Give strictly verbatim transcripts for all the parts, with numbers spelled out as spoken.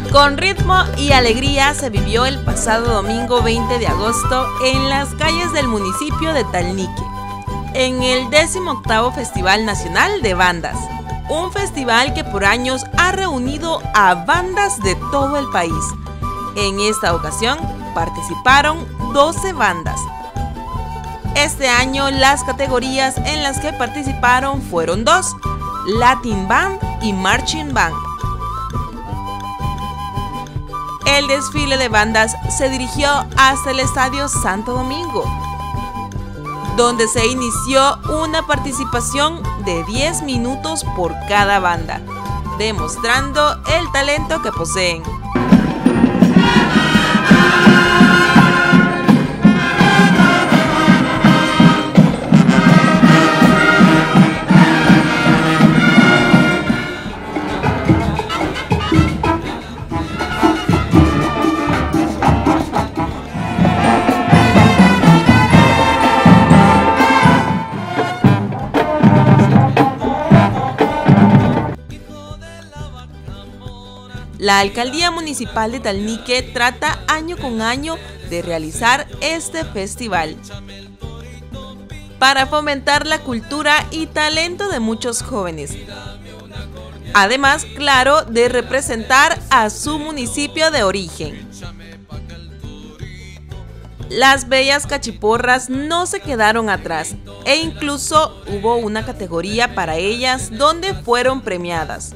Con ritmo y alegría se vivió el pasado domingo veinte de agosto en las calles del municipio de Talnique, en el décimo octavo Festival Nacional de Bandas, un festival que por años ha reunido a bandas de todo el país. En esta ocasión participaron doce bandas. Este año las categorías en las que participaron fueron dos: Latin Band y Marching Band. El desfile de bandas se dirigió hasta el Estadio Santo Domingo, donde se inició una participación de diez minutos por cada banda, demostrando el talento que poseen. La Alcaldía Municipal de Talnique trata año con año de realizar este festival para fomentar la cultura y talento de muchos jóvenes. Además, claro, de representar a su municipio de origen. Las bellas cachiporras no se quedaron atrás e incluso hubo una categoría para ellas donde fueron premiadas.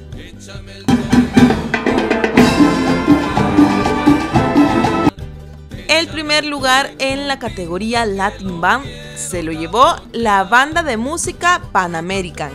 El primer lugar en la categoría Latin Band se lo llevó la banda de música Pan American.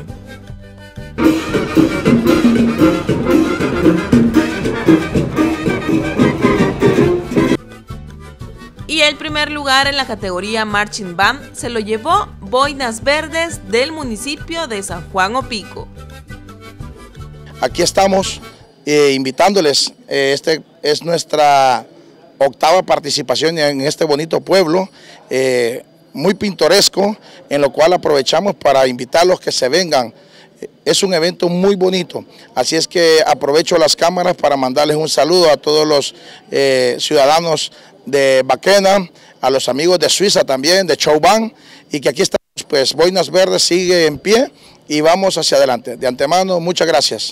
Y el primer lugar en la categoría Marching Band se lo llevó Boinas Verdes del municipio de San Juan Opico. Aquí estamos eh, invitándoles, eh, este es nuestra octava participación en este bonito pueblo, eh, muy pintoresco, en lo cual aprovechamos para invitarlos que se vengan. Es un evento muy bonito, así es que aprovecho las cámaras para mandarles un saludo a todos los eh, ciudadanos de Baquena, a los amigos de Suiza también, de Chauvin, y que aquí estamos, pues Boinas Verdes sigue en pie y vamos hacia adelante. De antemano, muchas gracias.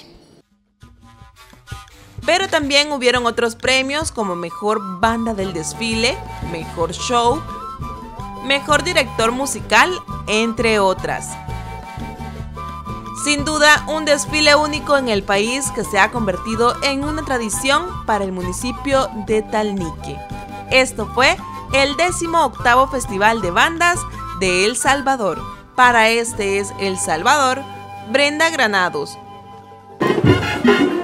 Pero también hubieron otros premios como Mejor Banda del Desfile, Mejor Show, Mejor Director Musical, entre otras. Sin duda, un desfile único en el país que se ha convertido en una tradición para el municipio de Talnique. Esto fue el décimo octavo Festival de Bandas de El Salvador. Para Este es El Salvador, Brenda Granados.